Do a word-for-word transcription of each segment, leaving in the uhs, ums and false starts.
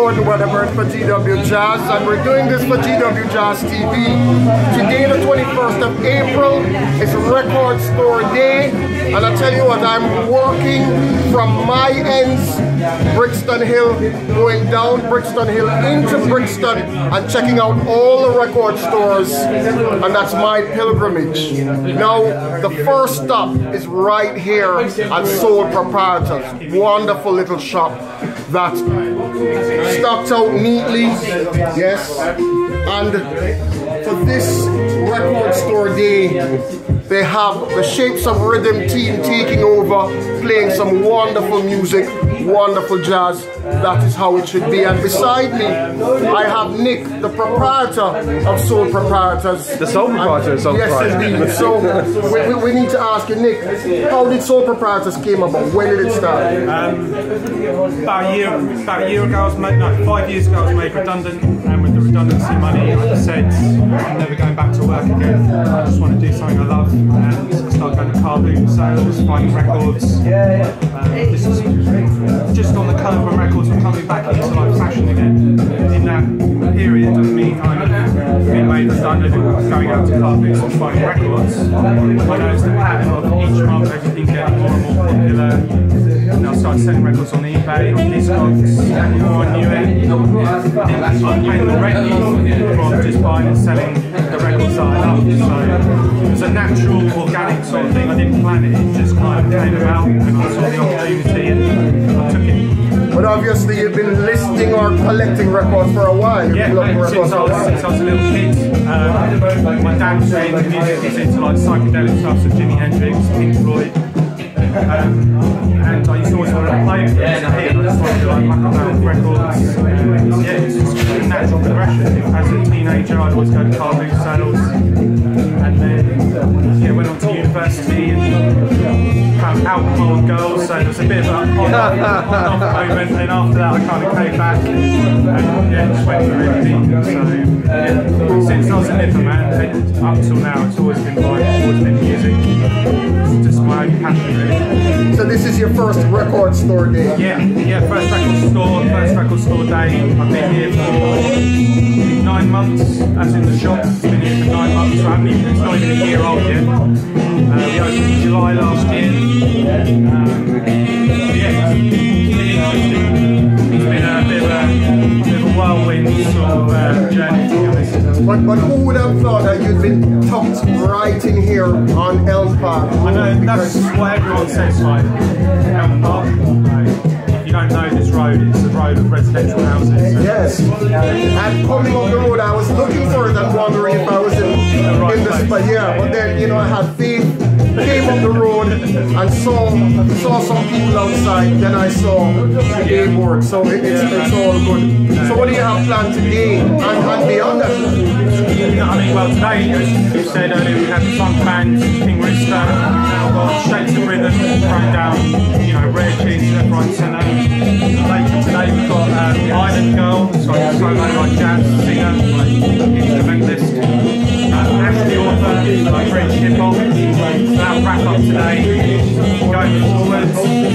Gordon Weatherburn for G W Jazz, and we're doing this for G W Jazz T V. Today, the twenty-first of April, is Record Store Day, and I tell you what, I'm working from my ends, Brixton Hill, going down Brixton Hill into Brixton and checking out all the record stores, and that's my pilgrimage. Now, the first stop is right here at Soul Proprietors. Wonderful little shop that stocked out neatly, yes, and for this Record Store Day, they have the Shapes of Rhythm team taking over, playing some wonderful music, wonderful jazz. That is how it should be. And beside me, I have Nick, the proprietor of Soul Proprietors. The Soul Proprietor of Soul Proprietors. Yes, indeed. So we, we, we need to ask you, Nick, how did Soul Proprietors came about? When did it start? Um, about a year, about a year ago, I was made, no, five years ago, I was made redundant, and with the redundancy money, I just said I'm never going back to work again. I just want to do something I love, and I started going to car boot sales, finding records. Um, this is just on the curve when records were coming back into like fashion again. In that period of me kind of being made redundant and going out to car boots and finding records, I noticed the pattern of each month everything getting more and more popular. And I started selling records on eBay, on Discogs, and the more I knew it, I paying the rent from just buying and selling the records that I loved. So it was a natural, organic sort of thing. I didn't plan it, it just kind of came about, and I saw the opportunity and I took it. But obviously you've been listing or collecting records for a while. You've yeah, since I, was, since I was a little kid. Um, my dad was really into music, he's into like psychedelic stuff, so Jimi Hendrix, Pink Floyd. Um, and I used to always want to play with them, and I just wanted to like muck around with records. And yeah, it's just a natural progression. As a teenager, I'd always go to car boot sales, and then yeah, went on to university and found alcohol and girls, so there was a bit of a on-off moment, and after that I kind of came back and yeah, just went really deep. So yeah, since I was a nipper man, up till now, it's always been like, always been music. It's just my own passion really. So this is your first Record Store Day? Yeah, yeah, first record store, first record store day. I've been here for nine months, as in the shop. I've been here for nine months, so I haven't even, it's not even a year old yet. Uh, we opened in July last year. Um, yeah, it's been interesting. It's been a bit of a, bit of a whirlwind sort of uh, journey, to be honest. But, but who would have thought that you'd been tucked right in here on Elm Park? I know, that's what everyone says, like, Elm Park. If you don't know this road, it's the road of residential houses. Yes. And coming up the road, I was looking for it and wondering if I was in, in the spot. Yeah, but then, you know, I had faith, came up the road and saw saw some people outside. Then I saw the day board. So it, it's, it's all good. So what do you have planned today and, and beyond that? I mean, well, today, as you said earlier, we had the funk band, King Rooster, now got Shapes of Rhythm, thrown down, you know, rare tunes left, right, centre. Later today, we've got um, Island Girl, so a solo like jazz singer, like instrumentalist. Uh, Ashley Author, like French hip hop. So that'll wrap up today. Going forwards,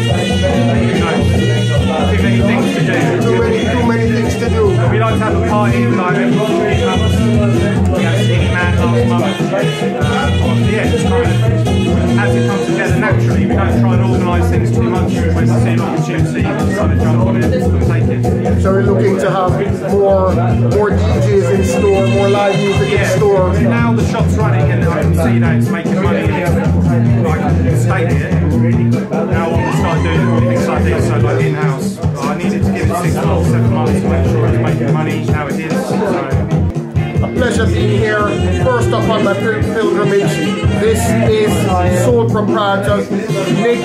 you know, too many things to do. Too many, too many things to do. We like to have a party with like everybody comes. We had Skinny Man last month. Uh, yeah, just kind of as it comes together naturally. We don't try and organise things too much. When we see an opportunity, we kind of jump on it and take it. So we're looking to have more more D Js in store, more live music yeah. in store. Now the shop's running and I can see that it's making money and it's like stay here. Now I want to start doing things like this, so like in-house. I needed to give it six months, seven months to make sure it's making money. Now it is. So. A pleasure being here. First up on my pil pilgrimage, this is Soul Proprietors. Nick,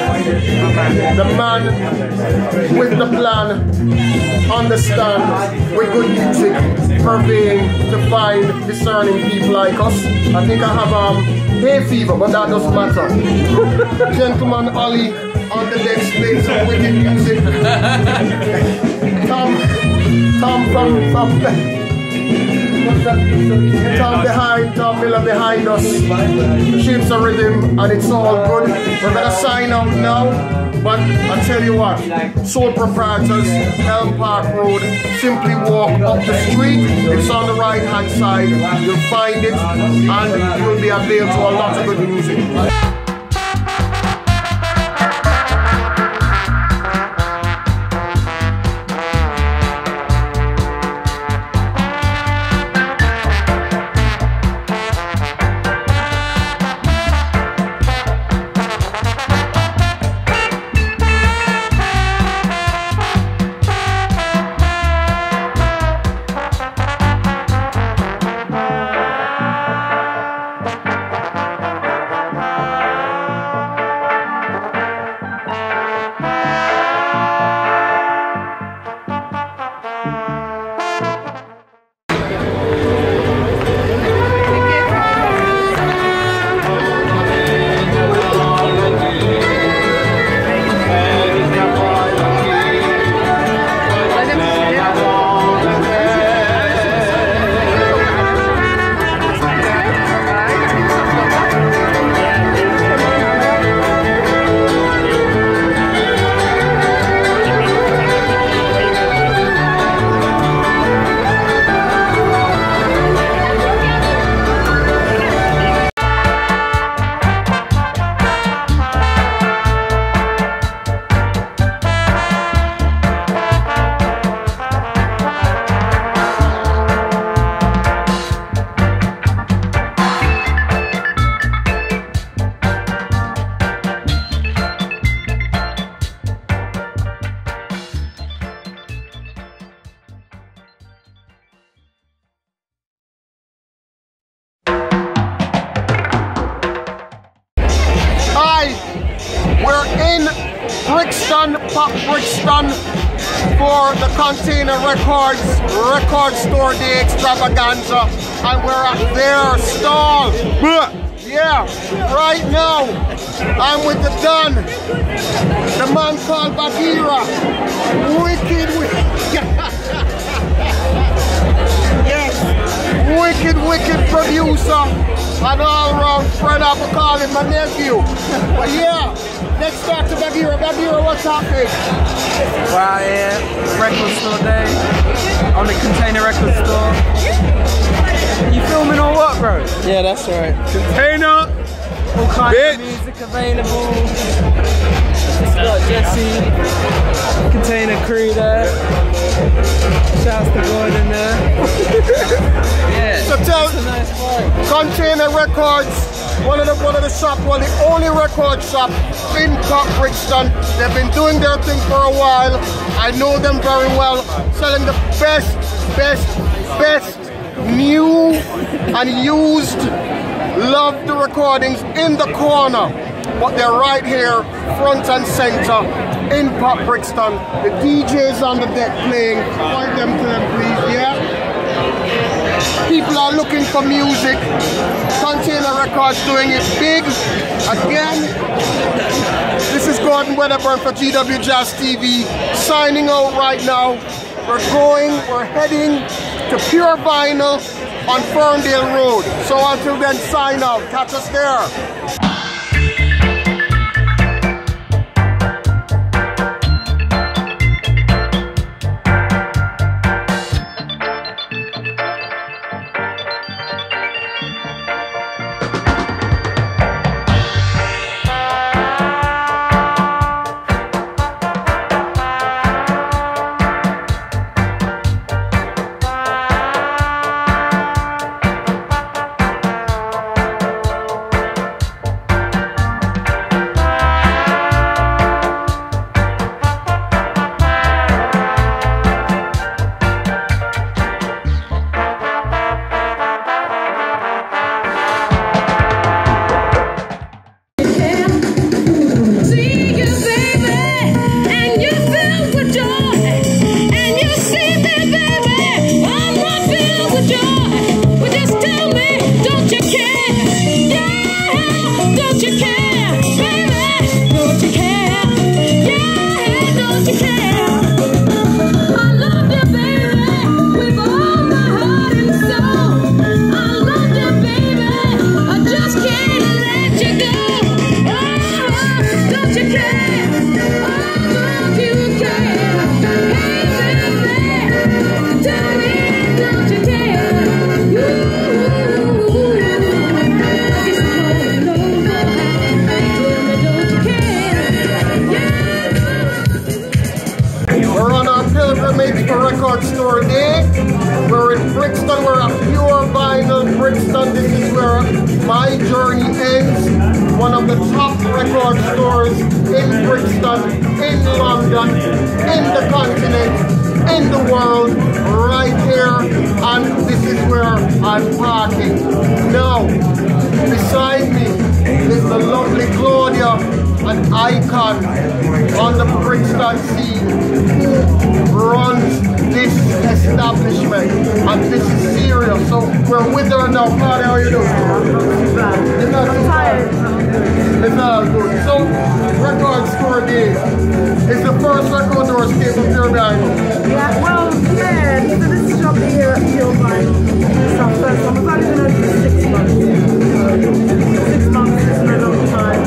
the man with the plan, understand with good music, purveying to find discerning people like us. I think I have um, hay fever, but that doesn't matter. Gentleman Ollie on the decks playing some wicked music. Tom, Tom from, from Tom behind, Tom Miller behind us. Shapes of Rhythm, and it's all good. We're gonna sign out now, but I tell you what, Sole Proprietors, Elm Park Road, simply walk up the street. It's on the right hand side. You'll find it, and you'll be availed to a lot of good music. We're in Brixton, Pop Brixton for the Container Records Record Store Day Extravaganza, and we're at their stall. Yeah, right now I'm with the Don, the man called Bagheera. Wicked, wicked. Yes, wicked, wicked producer and all-round friend. I would call him my nephew. But yeah, let's talk to Bagheera. Bagheera, what's happening? Well, yeah, record store day on the Container Record Store. You filming or what, bro? Yeah, that's right. Container, all kinds Bitch. of music available. It's got Jesse, Container crew there. Shouts to Gordon there. Yeah, so tell, it's a nice vibe. Container Records, one of the one of the shop, one of the only record shop in Pop Brixton. They've been doing their thing for a while. I know them very well, selling the best, best, best new and used love the recordings in the corner, but they're right here front and center in Pop Brixton. The D Js on the deck playing. Point them to them, please. Yeah, people are looking for music. Container Records doing it big again. This is Gordon Wedderburn for G W Jazz T V signing out right now. We're going, we're heading to Pure Vinyl on Ferndale Road. So until then, sign out. Catch us there. my journey ends. One of the top record stores in Brixton, in London, in the continent, in the world, right here, and this is where I'm parking. Now, beside me is the lovely Claudia, an icon on the Brixton scene, who runs this establishment, and this is serious. So we're with her now. Claudia, how are you doing? It's not too bad. It's all good. So, Record Store Day is the first record store stay from Pure Vinyl. Yeah, well, yeah, so this is shop here at Pure Vinyl. It's our first one. We've only been open for six months. Six months is no long time.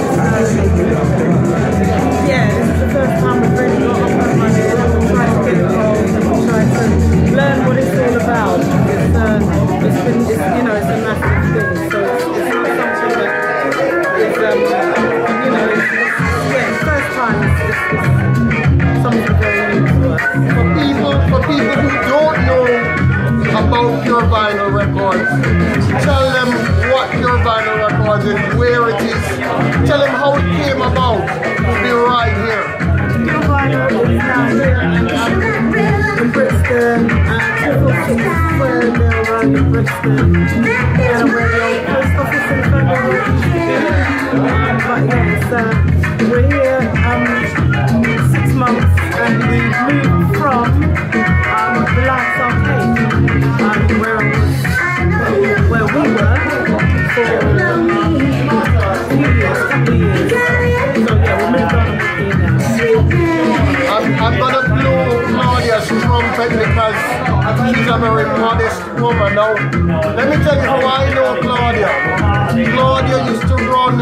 Uh, yeah, this is the first time we've really got up our money and we're trying to get involved and we're trying to learn what it's all about. It's, uh, it's been, it's, you know, it's a massive thing, so it's, it's not something that is, um, you know, it's, it's, yeah, it's first time, it's, it's, it's something very new to us. For people, for people who don't know about Pure Vinyl Records, tell them what Pure Vinyl Records is, where it is, tell them how it came about to be right here. Pure Vinyl is now here in Brixton, uh, two forty-six Square Mill Road in Brixton, and we're the old post office in front of it. Um, but yes, uh, we're here um, six months and we've moved from um, the Lights Arcade, um, where, where we were for um, a few years, a couple of years. So yeah, we moved on and we're here now. I'm, I'm gonna blow Claudia's trumpet because she's a very modest woman. Now, let me tell you how I know Claudia. Claudia used to run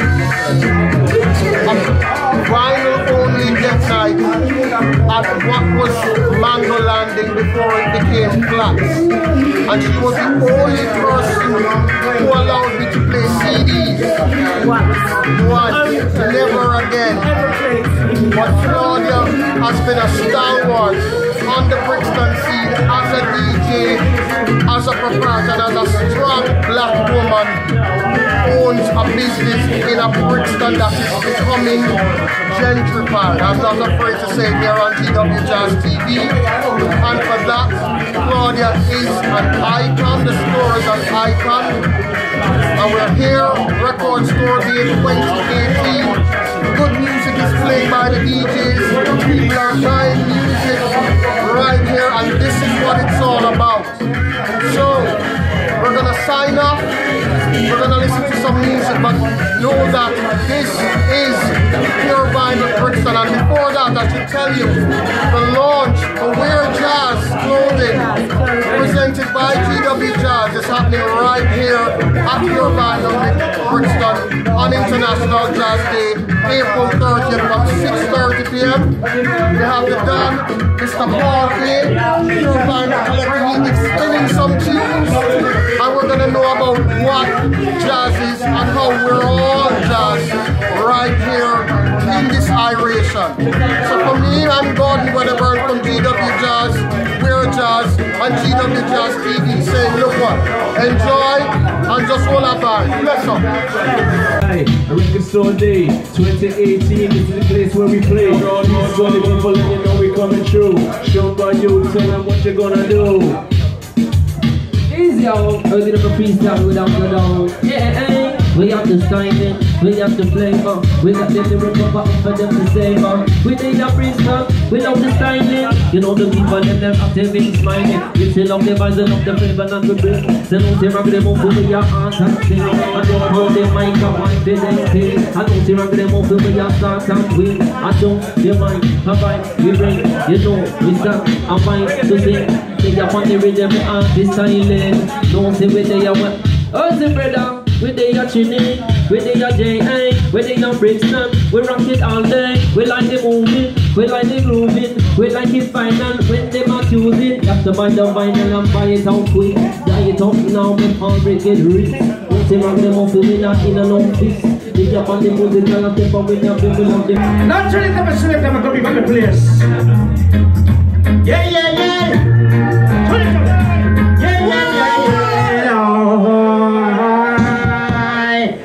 a vinyl-only deck night at what was Mango Landing before it became Flats. And she was the only person who allowed me to play C Ds. Once. Once. Never again. But Claudia has been a stalwart on the Brixton scene as a D J, as a proprietor, and as a strong black woman who owns a business in a Brixton that is becoming gentrified. I'm not afraid to say here on T W Jazz T V. And for that, Claudia is an icon. The store is an icon. And we're here, Record Store Day twenty eighteen. Good music is played by the D Js. People are buying music right here, and this is what it's all about. So, we're gonna sign off. We're gonna listen to some music, but know that this is Pure Vinyl Brixton. And before that, I should tell you, the launch of Wear Jazz clothing presented by T W Jazz is happening right here at Pure Vinyl Brixton on International Jazz Day, April thirtieth from six thirty p m We have the Don, Mister Paul Clay, Pure Vinyl Collective. He's spinning some tunes, and we're gonna know about what jazz is and how we're all jazz right here in this iration. So for me, I'm Gordon Weatherburn from G W Jazz, We're Jazz, and G W Jazz T V saying, look what, enjoy and just hold up on. Bless up. Hey, a Record Store Day twenty eighteen, this is the place where we play. For all these gully people and you know we coming through. Show by you, tell them what you're gonna do. Easy out, I was gonna be freestyle without the down. Yeah, hey. We have the styling, we have the flavor, we got the lyrical button for them to savor. We need a freestyle, we love the styling. You know the people in them active and smiling. We still love the vibes and love the flavor and the bring. So don't say rock them up with your hands and sing. I don't hold the mic up and they then stay. I don't say rock them up with your start and win. I don't, your mind, a vibe, we bring. You know, we start a vibe to sing. They up on the rhythm and the styling. Don't say we they are what. Oh, say brother. We they are tuning, we they are J A, we they are Brixton. We rock it all day, we like the moving, we like the grooving, we like it final when they are choosing. You have to buy the vinyl and buy it out quick. Buy it out now before we get rich. Don't say rock them off, we not in an office. They up on the music and step up with them, people love them. Naturally, come and select them and come back to the place. Yeah, yeah, yeah. Yeah, yeah, yeah, yeah.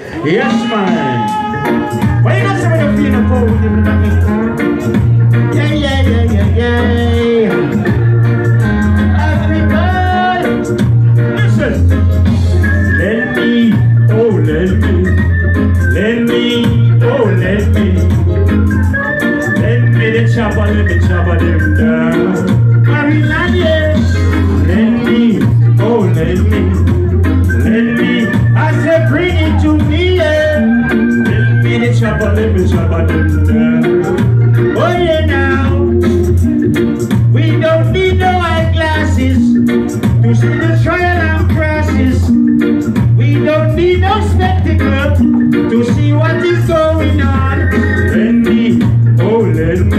let me chop them down. Maryland, yes. Let me, oh let me, let me. I said bring it to me, yeah. Let me the chopper, let me chop them down. Oh yeah now. We don't need no eyeglasses to see the trial and crashes. We don't need no spectacle to see what is going on. Let me, oh let me,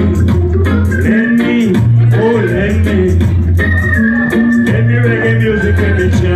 let me, oh let me. Let me reggae music in the